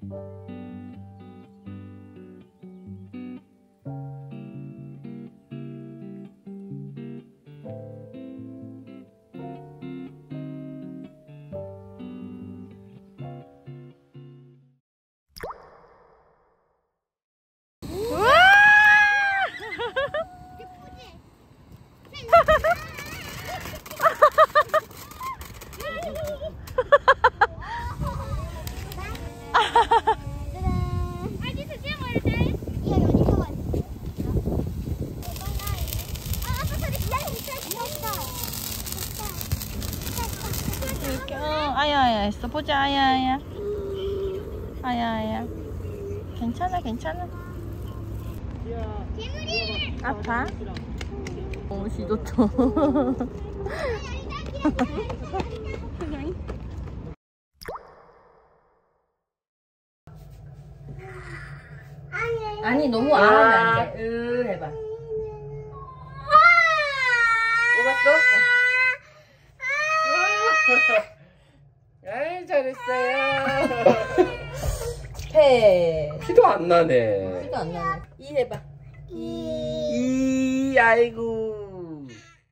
아야야 했어. 보자. 아야야. 아야야. 괜찮아 괜찮아. 아파? 시도토. 아니 너무 안 하면 안 돼. 해봐. 뽑았어? 아이 잘했어요. 패. 피도 안 나네. 피도 안 나네. 이 해봐. 이 아이고.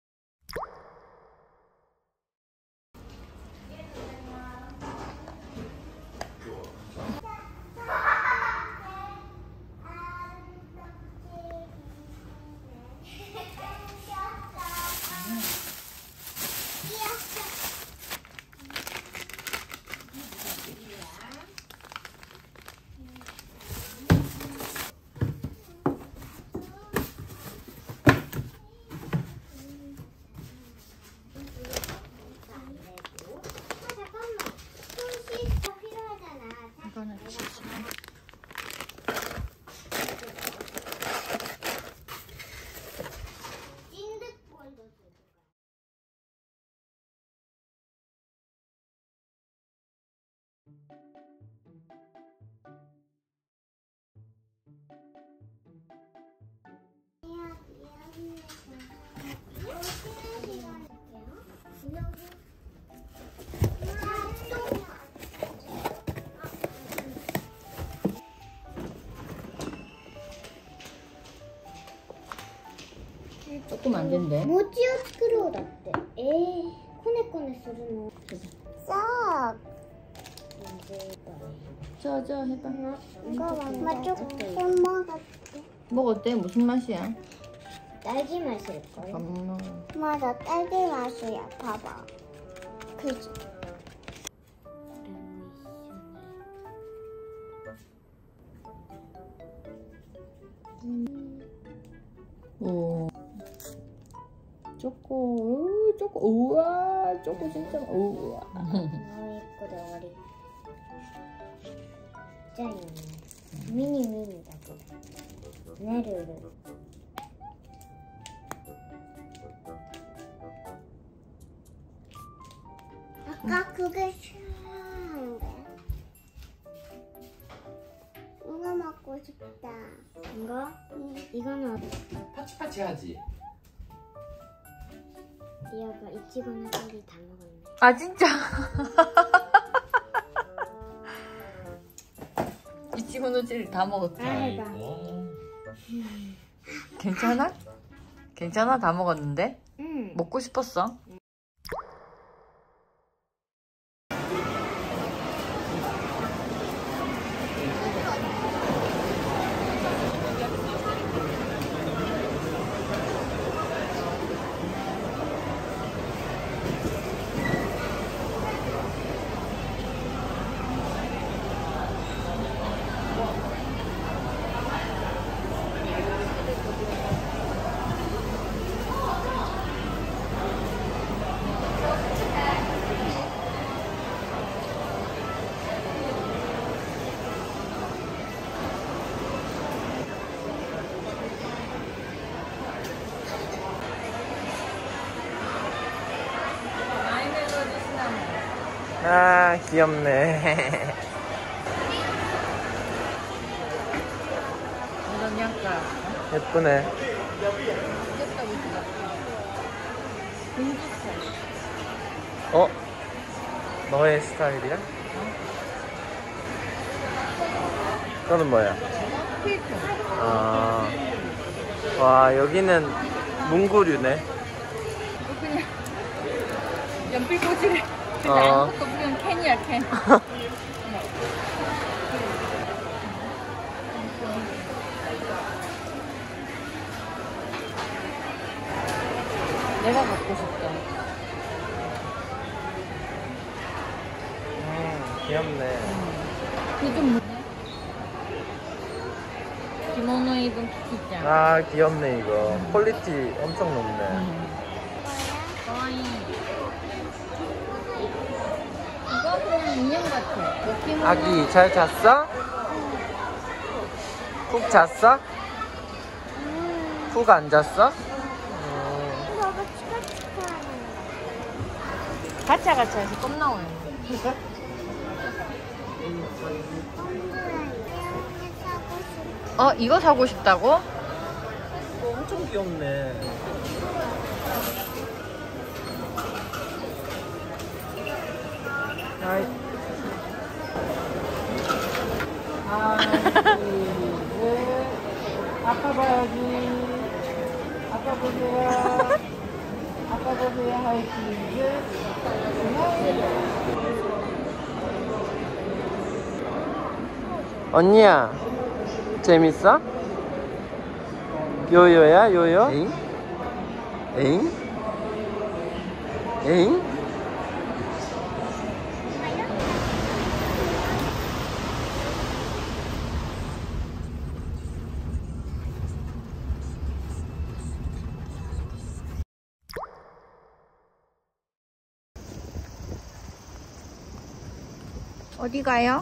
조금 안 된대. 餅を作ろうだって。こねこねするの。さあ。 저 해봐. 이거 조금 먹었대. 먹었대? 무슨 맛이야? 딸기 맛일걸. 잠깐만. 맞아, 딸기 맛이야. 봐봐. 그지? 오. 초코, 초코, 우와, 초코 진짜, 우와. 너무 예쁘다, 머리. 진짜 미니미니다, 그래. 네르르. 아까 그게 싫은데. 이거 먹고 싶다. 이거? 이거는 파치파치하지. 리아가 이치고는 딸기 다 먹었네. 아 진짜? 이치고는 젤리 다 먹었지? 해봐. 괜찮아? 괜찮아? 다 먹었는데? 응. 먹고 싶었어? 아 귀엽네. 이건 약간 예쁘네. 귀엽다 보시다. 공주살. 어? 너의 스타일이야? 그거는 뭐야? 케이크. 아, 와 여기는 문구류네. 그냥 연필 꽂이래. 근데 어. 아무것도 없으면 캔이야 캔. 내가 갖고 싶다. 귀엽네. 그좀 기모노 입은 키티짱. 아 귀엽네 이거. 퀄리티 엄청 높네. 가와이. 이거 그냥 인형 같아. 요키모노. 아기 잘 잤어? 푹 잤어? 푹 안 잤어? 너가 치카치카하는 가차가차해서 껌 나오네. 이거 사고 싶다고? 엄청 귀엽네. 하이. 아빠 봐야지. 아빠 보세요. 아빠 보세요. 하이키즈. 언니야 재밌어? 요요야 요요? 에잉? 에잉? 에잉? 어디 가요?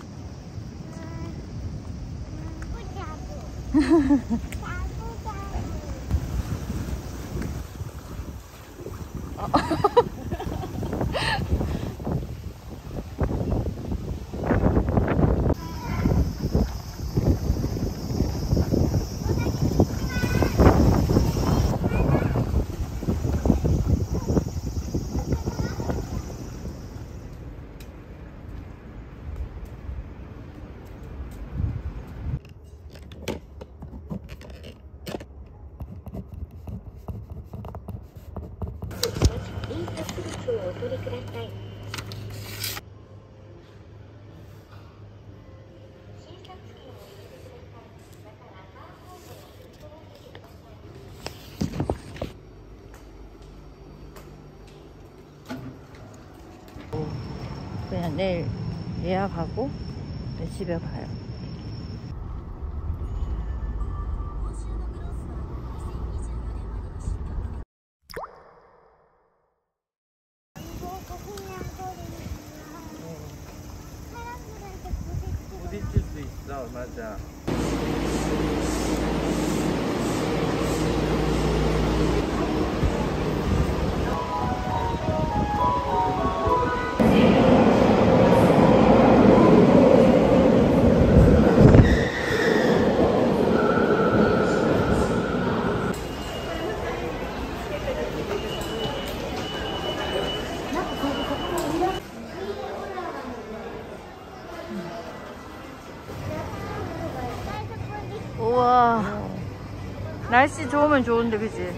그냥 내일 예약하고 집에 가요. 부딪힐 수 있어 맞아. 우와. 날씨 좋으면 좋은데 그치?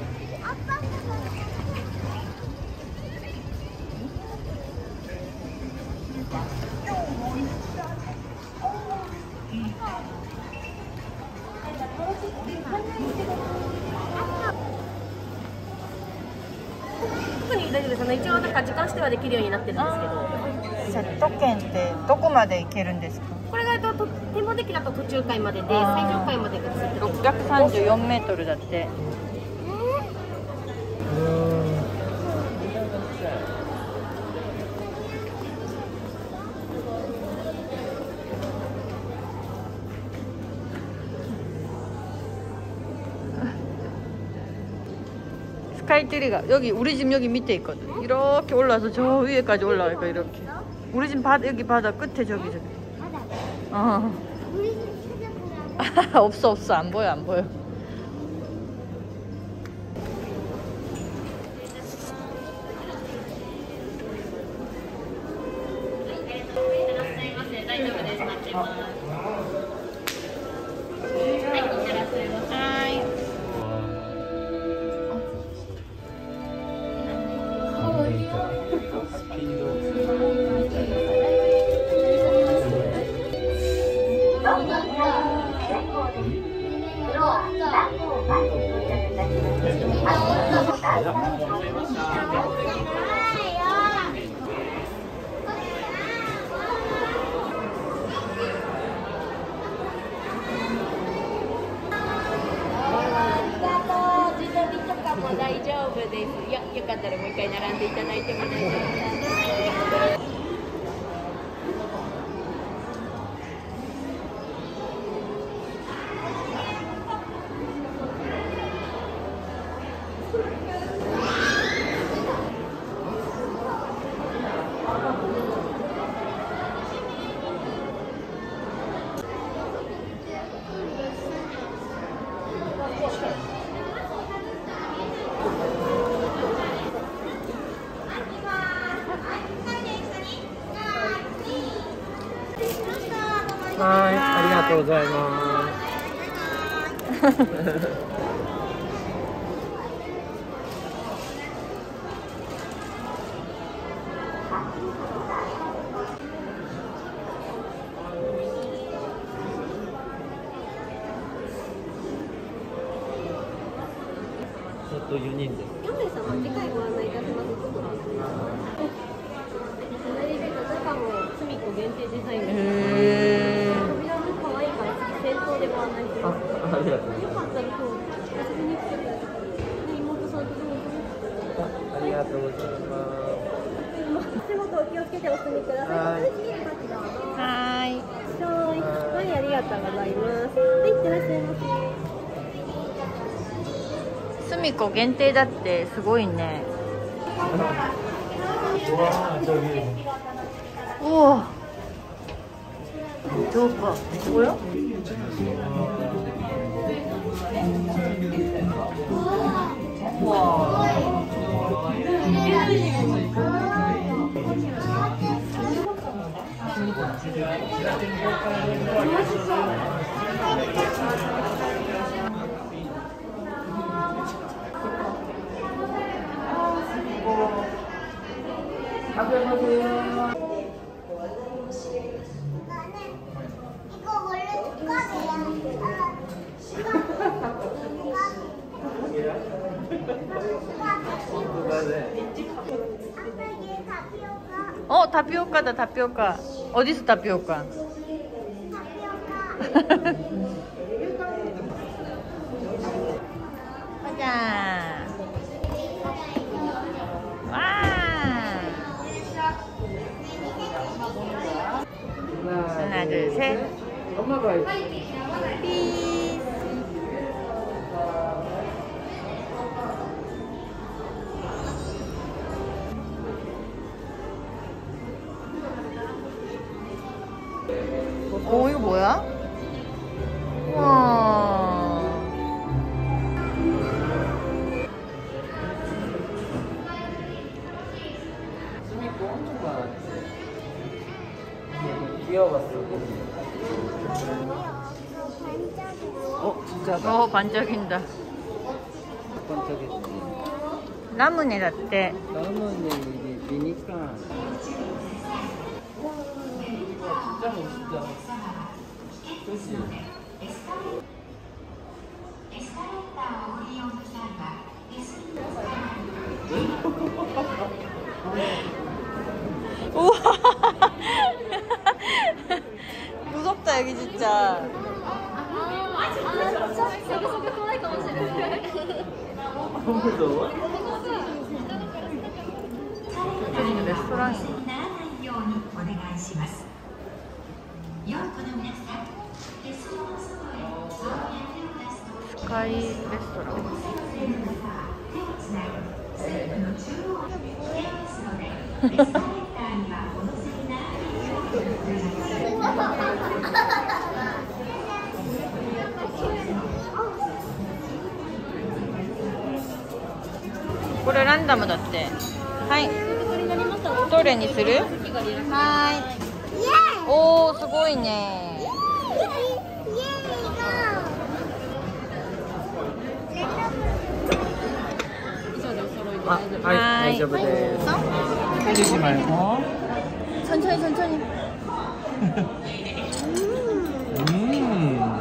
セット券ってどこまで行けるんですか？ これが展望デッキだと途中階までで最上階までがついてる。 634メートルだって。스카이트리가 여기 우리 집 여기 밑에 있거든. 이렇게 올라서 저 위에까지 올라가니까 이렇게. 우리 집 바다 여기 바다 끝에 저기. 우리 집 찾아보라고. 없어 안 보여 안 보여. 大丈夫です。よかったらもう一回並んでいただいても大丈夫です。 はい、ありがとうございます。ちょっと4人で。 4名様、次回ご案内いたします。エレベーター中もすみっこ限定デザインです。扉も可愛いから次先頭でご案内します。 ありがとうございよかます。 ったら今日遊びに来てください。妹さんとどうぞ。 ありがとうございます。 足元お気をつけてお進みください。楽しみに待ちどうぞ。 はーい。 はい、ありがとうございます。はい、いってらっしゃいませ。 すみこ限定だってすごいね。おお。どうか。おや？お、タピオカだ、タピオカ。おですタピオカ。じゃあ。わあ。하나, 둘, 셋. 엄마가 삐. 오, 이거 뭐야? 우와. 스미코 엄청 많았지. 귀여웠어. 진짜다. 반짝인다. 반짝했지. 라무네 라떼. 라면에 이게 비니까. 진짜 멋있다. 그치? 우와. 무섭다 여기 진짜. 무서워? 여기는 레스토랑이. 스카이 레스토랑.これランダムだって。はい。どれにする？はい。おー、すごいね。 はい、大丈夫です。해주지 말고. 천천히.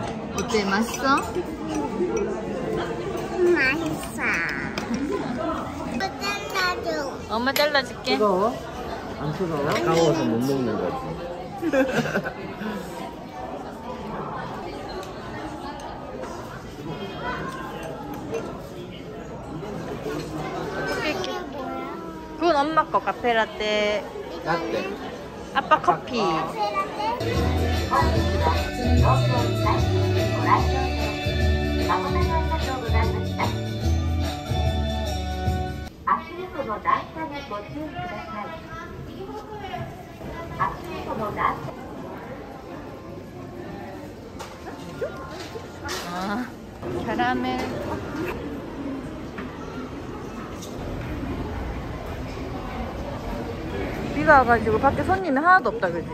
어때? 맛있어? 맛있어. 엄마 잘라줄게. 뜨거워? 안 뜨거워? 가까워서 못 먹는 거지. 이게 뭐야? 그건 엄마 거 카페라떼. 라떼. 아빠 커피. 아, 캐러멜. 비가 와가지고 밖에 손님이 하나도 없다, 그지?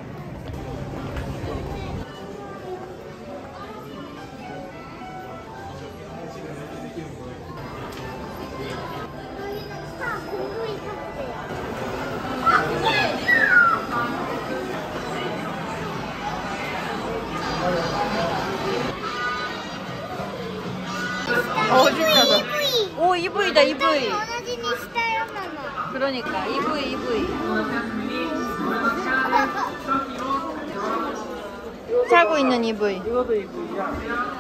여기는 차, 공구이 탔대요. 진짜다. 오, EV다, EV. 同じにしたよ、ママ。 그러니까, EV. 차고 있는 EV. 이것도 이쁘야.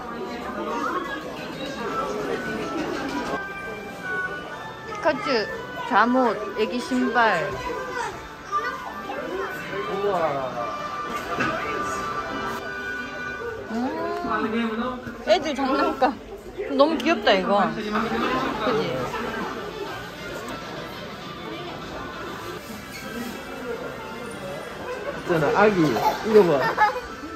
피카츄, 잠옷, 애기 신발. 우와. 애들 장난감. 너무 귀엽다, 이거. 그지? 있잖아, 아기. 이거 봐.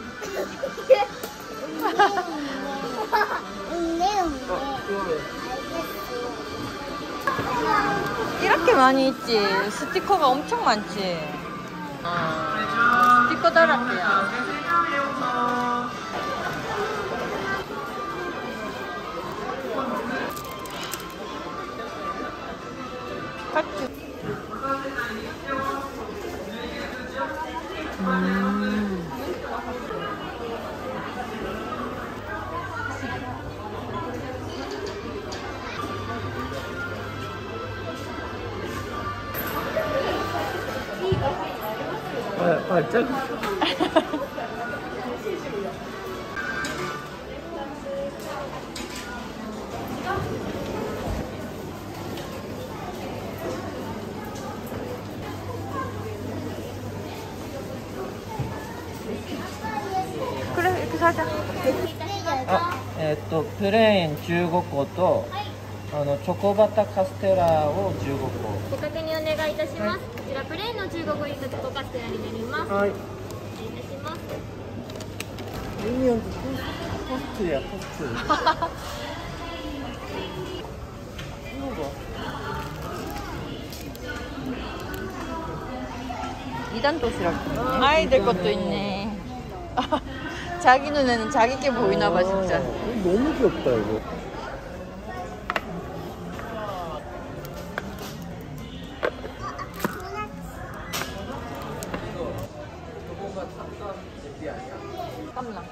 이렇게 많이 있지. 스티커가 엄청 많지. 스티커 달았대요. 피카츄. 발짝. 그래, 이렇게 사자. プレーン15個とチョコバタカステラを15個。 おかけにお願いいたします。こちらプレーンの15個入りとチョコカステラになります。 はい。 お願いいたします。 ミニオンズコストやコスト。 이단 도시락. 아이들 것도 있네. 자기 눈에는 자기 게 보이나 봐, 진짜. 너무 귀엽다, 이거. 깜나.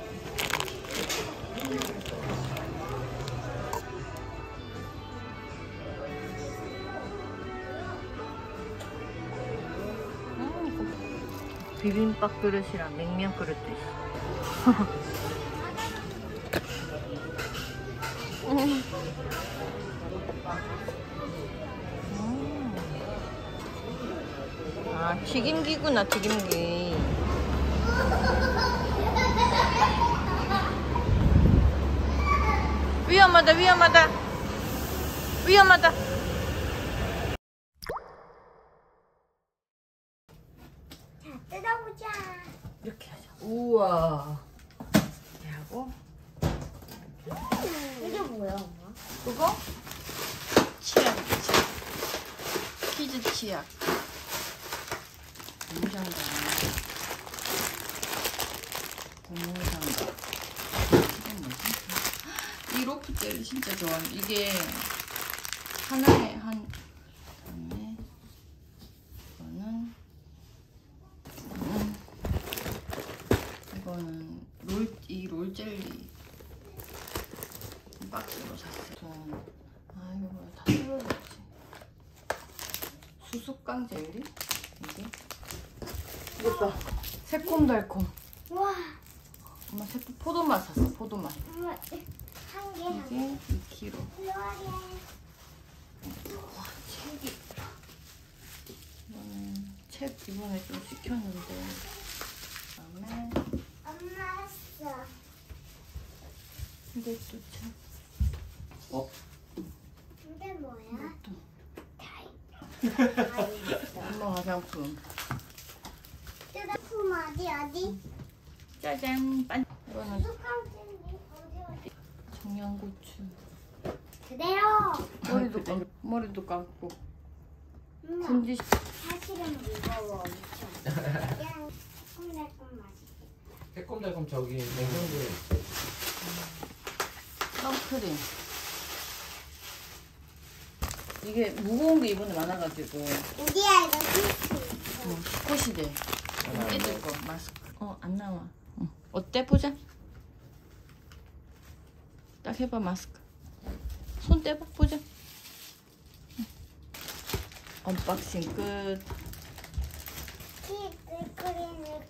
비빔밥 그릇이랑 냉면 그릇도 있어. 아, 튀김기구나, 튀김기. 위험하다, 위험하다. 위험하다. 뜯어보자. 이렇게 하자. 우와. 이렇게 하고. 이게 뭐야, 엄마? 그거? 치약이지. 키즈 치약. 고무장갑. 고무장갑. 이게 뭐지? 이 로프 젤리 진짜 좋아해. 이게 하나에 한, 그다음에 이거는 이 롤젤리 박스로 샀어요. 아, 이거 뭐야, 다 뜯어졌지. 숙강 젤리? 이게? 이것도 새콤달콤. 와. 엄마 포도맛 샀어, 포도맛. 한 개. 이게 2kg. 필요하게. 와, 책이. 이거는 책 이번에 좀 시켰는데. 그다음에 엄마 했어. 이것도 책. 어? 이게 뭐야? 엄마 화장품. 뜯어품 어디? 짜잔. 이거는 숙강젤리 어디? 청양고추. 그대로. 머리도 감고. 엄마. 군지. 사실은 무거워 엄청. 그냥 새콤달콤 맛있겠다. 새콤달콤 저기 냉장고에 선크림. 이게 무거운 게 이번에 많아가지고. 우리야 이거 스위치. 코시대. 애들 거 마스크. 안 나와. 어때? 보자. 딱 해봐 마스크. 손 떼봐 보자. 언박싱 끝. 휘핑크림을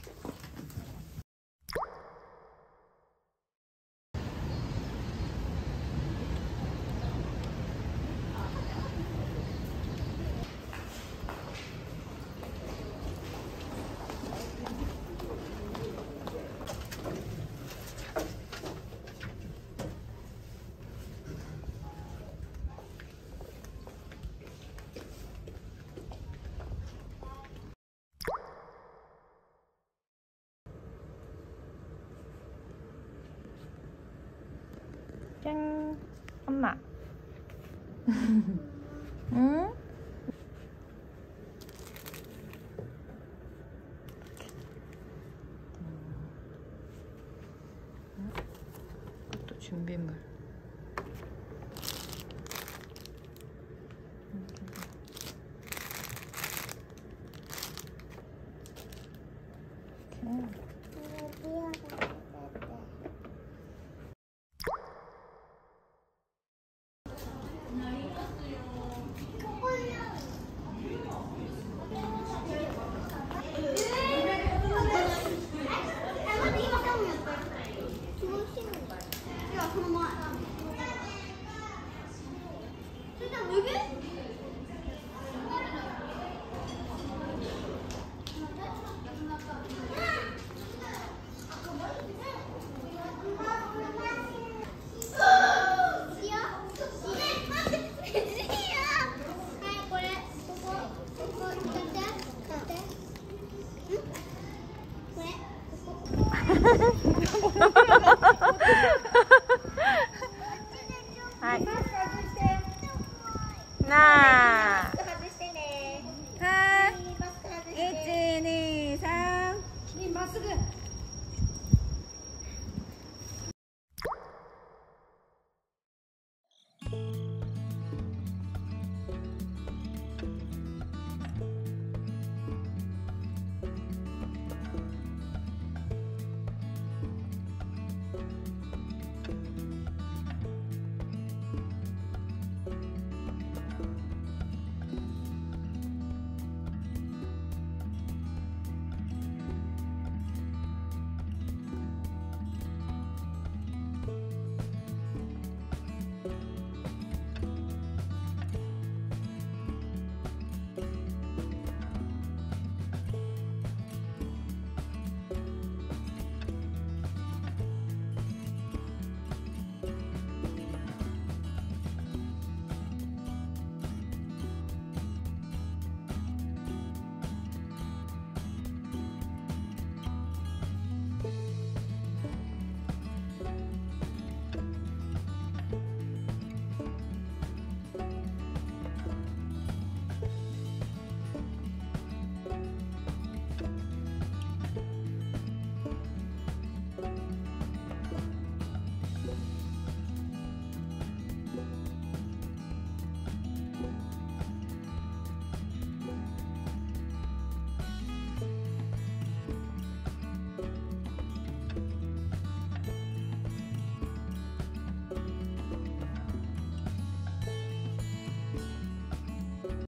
짠. 엄마. 응? 또 준비물.